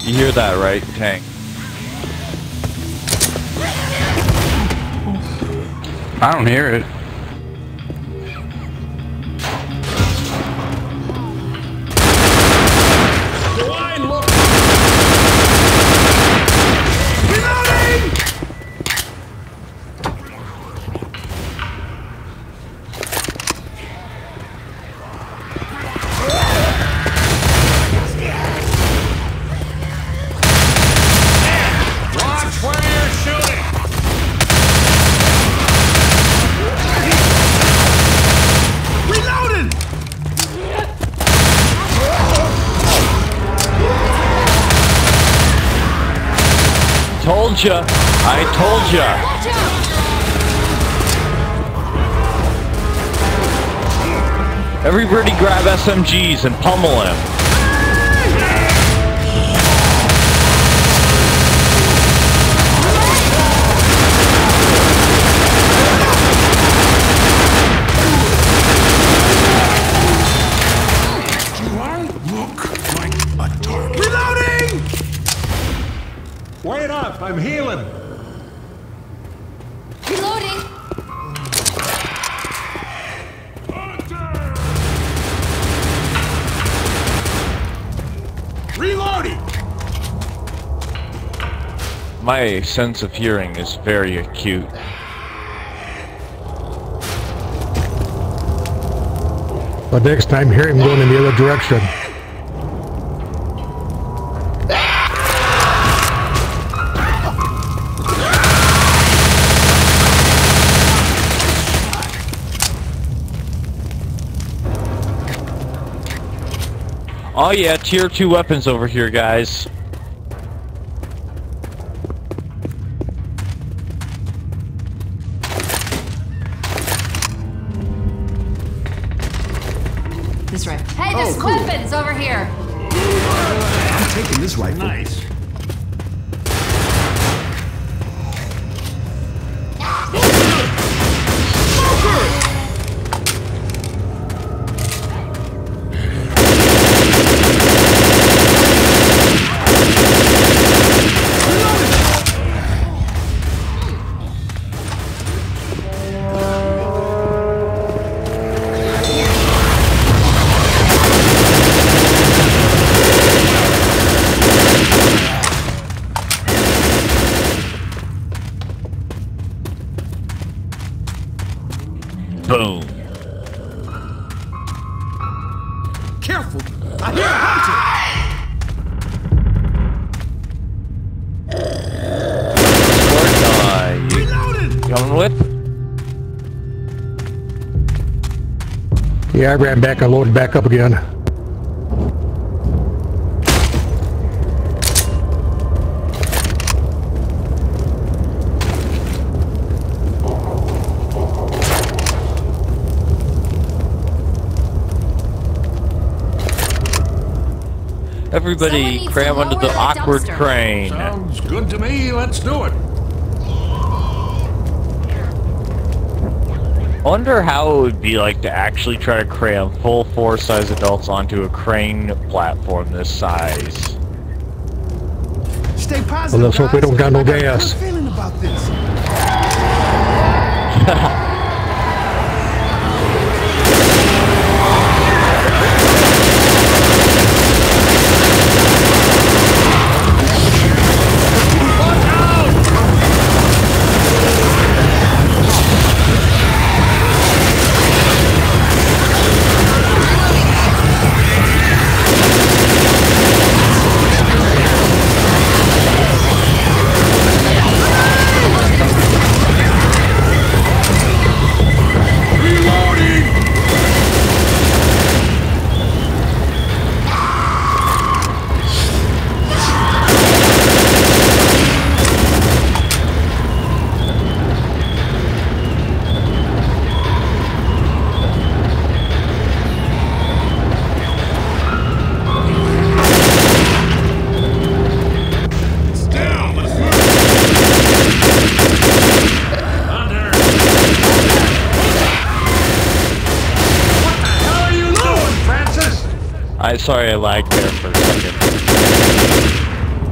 You hear that, right, Tank? I don't hear it. Told ya! I told ya! Everybody grab SMGs and pummel him. Do I look like a target? Reloading! Wait up, I'm healing. Reloading. Reloading! My sense of hearing is very acute. But next time, hear him going in the other direction. Oh yeah, tier 2 weapons over here, guys. This rifle. Hey, there's weapons over here. I'm taking this rifle. Nice. Boom. Careful! I hear a hunter! You coming with? Yeah, I ran back and loaded back up again. Everybody cram under the awkward crane. Sounds good to me, let's do it. I wonder how it would be like to actually try to cram full 4-size adults onto a crane platform this size. Stay positive. Well, let's hope we don't got no I got a gas. good feeling about this. Sorry I lagged there for a second.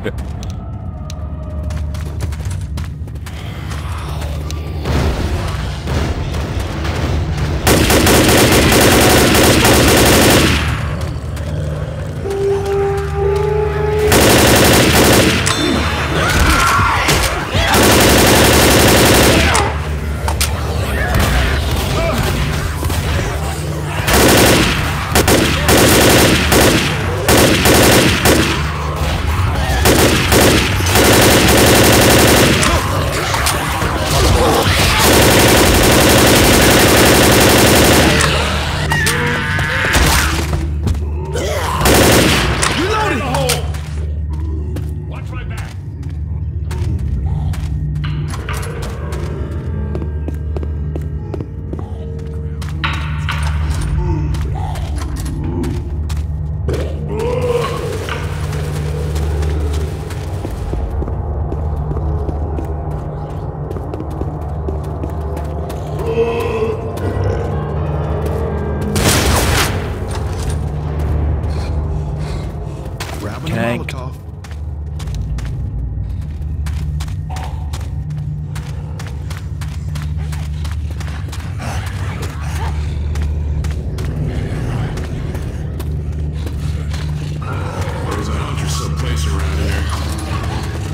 food. Grabbing a Tank. Molotov. There's a hunter someplace around here.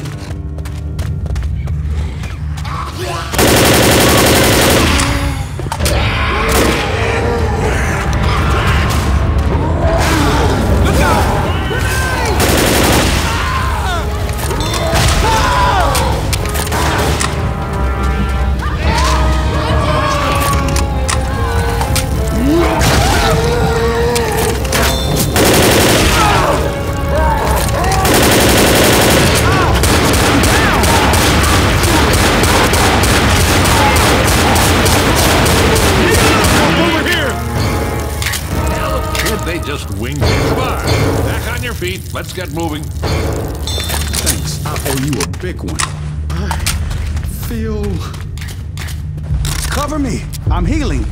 They just winged it by. Back on your feet. Let's get moving. Thanks. I owe you a big one. I feel... Cover me. I'm healing.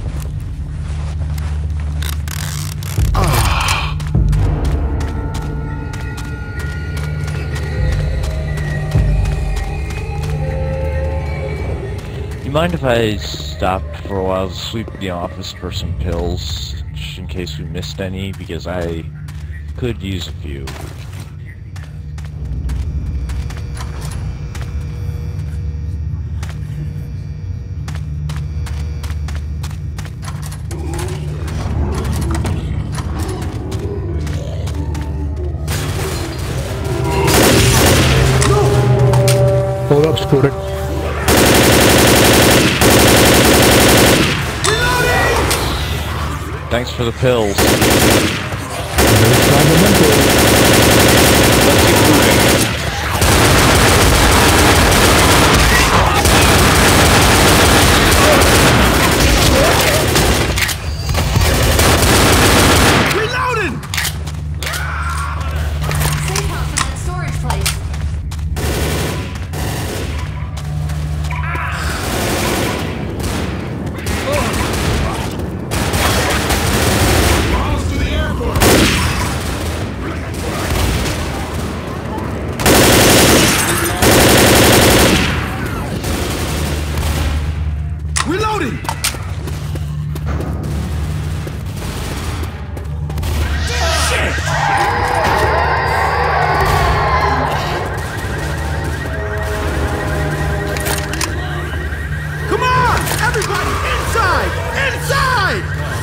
You mind if I stopped for a while to sweep the office for some pills, just in case we missed any, because I could use a few. Hold up, Sputic. Thanks for the pills. Reloading! Safe house in that storage place. Miles to the airport! Reloading! Come on! Everybody! Inside! Inside!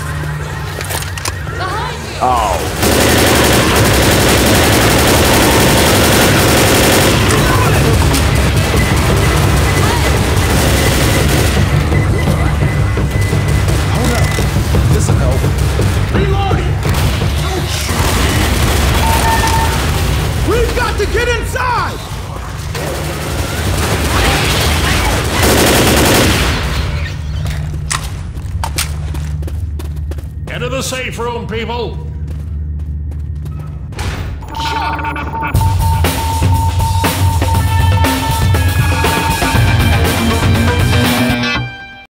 Behind you! Oh. Hold up. This'll help. Reloading! Don't shoot! We've got to get inside! Into the safe room, people. Shot!